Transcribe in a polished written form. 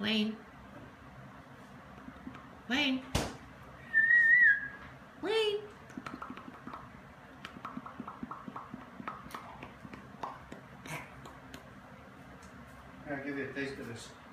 Wayne. Wayne. Wayne. I'll give you a taste of this.